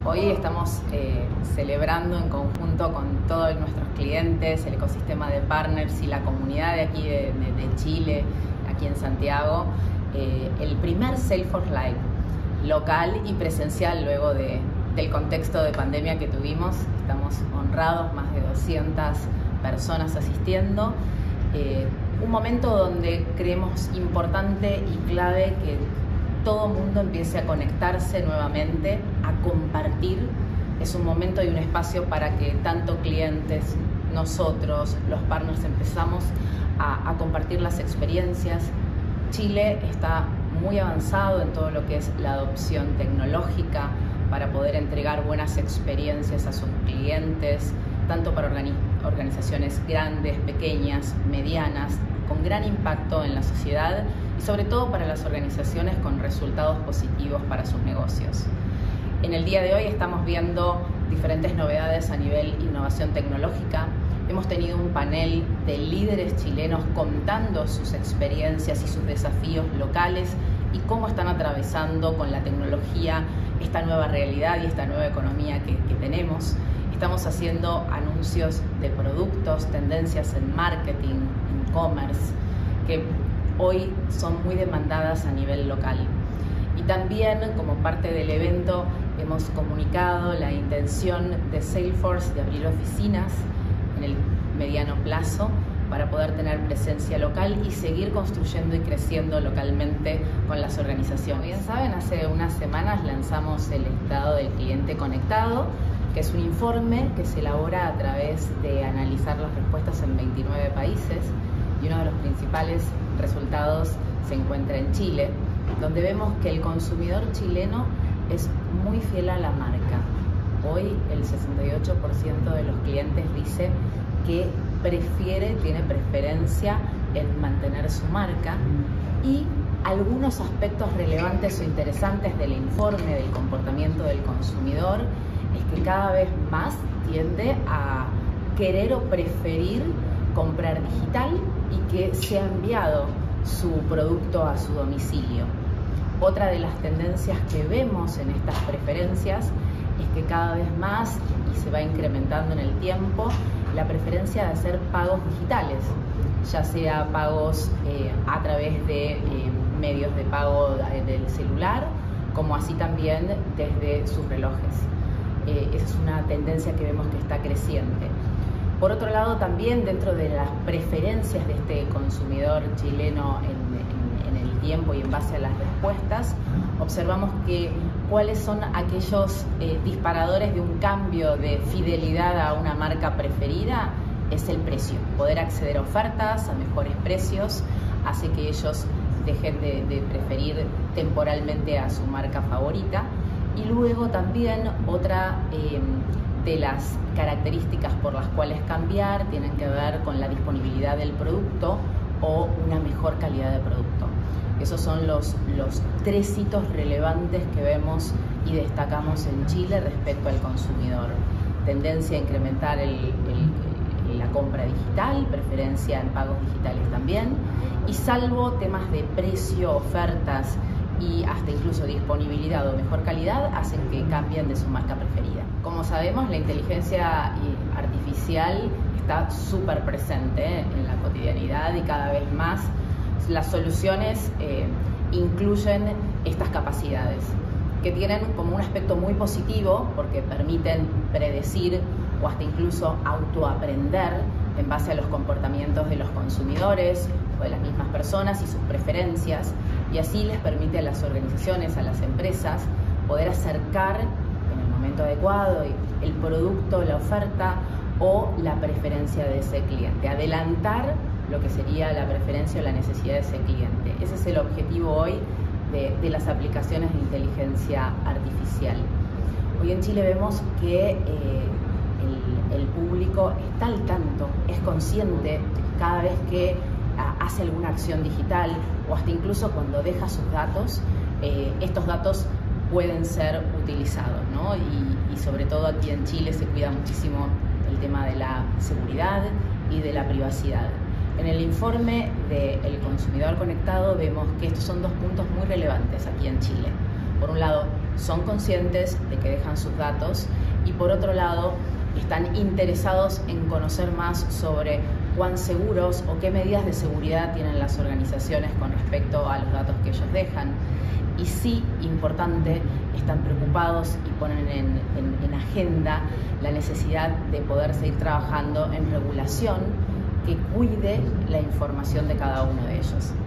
Hoy estamos celebrando en conjunto con todos nuestros clientes, el ecosistema de partners y la comunidad de aquí de Chile, aquí en Santiago, el primer Salesforce Live local y presencial luego del contexto de pandemia que tuvimos. Estamos honrados, más de 200 personas asistiendo. Un momento donde creemos importante y clave que todo mundo empiece a conectarse nuevamente, a compartir. Es un momento y un espacio para que tanto clientes, nosotros, los partners, empezamos a compartir las experiencias. Chile está muy avanzado en todo lo que es la adopción tecnológica para poder entregar buenas experiencias a sus clientes, tanto para organizaciones grandes, pequeñas, medianas, con gran impacto en la sociedad y sobre todo para las organizaciones con resultados positivos para sus negocios. En el día de hoy estamos viendo diferentes novedades a nivel innovación tecnológica. Hemos tenido un panel de líderes chilenos contando sus experiencias y sus desafíos locales y cómo están atravesando con la tecnología esta nueva realidad y esta nueva economía que tenemos. Estamos haciendo anuncios de productos, tendencias en marketing, en e-commerce, que hoy son muy demandadas a nivel local. Y también, como parte del evento, hemos comunicado la intención de Salesforce de abrir oficinas en el mediano plazo para poder tener presencia local y seguir construyendo y creciendo localmente con las organizaciones. Bien saben, hace unas semanas lanzamos el Estado del Cliente Conectado, que es un informe que se elabora a través de analizar las respuestas en 29 países y uno de los principales resultados se encuentra en Chile, donde vemos que el consumidor chileno es muy fiel a la marca. Hoy el 68% de los clientes dice que tiene preferencia en mantener su marca, y algunos aspectos relevantes o interesantes del informe del comportamiento del consumidor es que cada vez más tiende a querer o preferir comprar digital y que sea enviado su producto a su domicilio. Otra de las tendencias que vemos en estas preferencias es que cada vez más, y se va incrementando en el tiempo, la preferencia de hacer pagos digitales, ya sea pagos a través de medios de pago del celular, como así también desde sus relojes. Esa es una tendencia que vemos que está creciente. Por otro lado, también dentro de las preferencias de este consumidor chileno en el tiempo y en base a las respuestas, observamos que cuáles son aquellos disparadores de un cambio de fidelidad a una marca preferida es el precio. Poder acceder a ofertas, a mejores precios, hace que ellos dejen de preferir temporalmente a su marca favorita. Y luego también otra de las características por las cuales cambiar tienen que ver con la disponibilidad del producto o una mejor calidad de producto. Esos son los tres hitos relevantes que vemos y destacamos en Chile respecto al consumidor. Tendencia a incrementar la compra digital, preferencia en pagos digitales también, y salvo temas de precio, ofertas y hasta incluso disponibilidad o mejor calidad, hacen que cambien de su marca preferida. Como sabemos, la inteligencia artificial está súper presente en la cotidianidad y cada vez más las soluciones incluyen estas capacidades, que tienen como un aspecto muy positivo porque permiten predecir o hasta incluso autoaprender en base a los comportamientos de los consumidores o de las mismas personas y sus preferencias, y así les permite a las organizaciones, a las empresas, poder acercar en el momento adecuado el producto, la oferta o la preferencia de ese cliente, adelantar lo que sería la preferencia o la necesidad de ese cliente. Ese es el objetivo hoy de las aplicaciones de inteligencia artificial. Hoy en Chile vemos que el público está al tanto, es consciente cada vez que hace alguna acción digital o hasta incluso cuando deja sus datos, estos datos pueden ser utilizados, ¿no? Y sobre todo aquí en Chile se cuida muchísimo el tema de la seguridad y de la privacidad. En el informe del consumidor conectado vemos que estos son dos puntos muy relevantes aquí en Chile. por un lado, son conscientes de que dejan sus datos y por otro lado, están interesados en conocer más sobre cuán seguros o qué medidas de seguridad tienen las organizaciones con respecto a los datos que ellos dejan. Y sí, importante, están preocupados y ponen en agenda la necesidad de poder seguir trabajando en regulación que cuide la información de cada uno de ellos.